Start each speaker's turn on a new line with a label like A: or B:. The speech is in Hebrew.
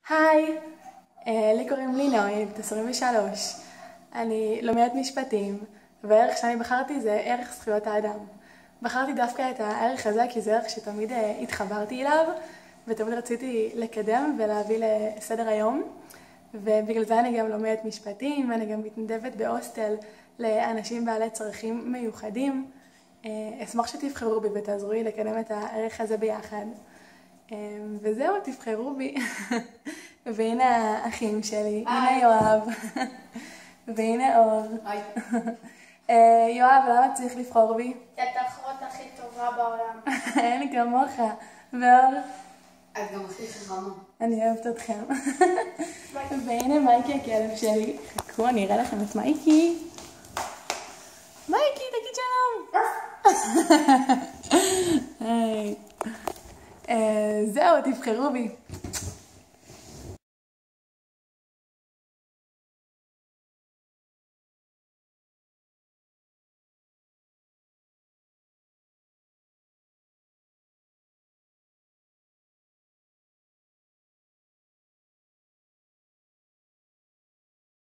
A: היי, לי קוראים לי נוי, בת 23. אני לומדת משפטים, והערך שאני בחרתי זה ערך זכויות האדם. בחרתי דווקא את הערך הזה כי זה ערך שתמיד התחברתי אליו, ותמיד רציתי לקדם ולהביא לסדר היום. ובגלל זה אני גם לומדת משפטים, ואני גם מתנדבת בהוסטל לאנשים בעלי צרכים מיוחדים. אשמח שתבחרו בי ותעזרו לי לקדם את הערך הזה ביחד. וזהו, תבחרו בי. והנה האחים שלי, הנה יואב, והנה אור. יואב, למה צריך לבחור בי?
B: את התחרות הכי טובה בעולם.
A: אין כמוך. ואור?
B: את גם הכי חכמה.
A: אני אוהבת אתכם. והנה מייקי הכלב שלי. חכו, אני אראה לכם את מייקי. מייקי, תגיד שלום. זהו, תבחרו בי.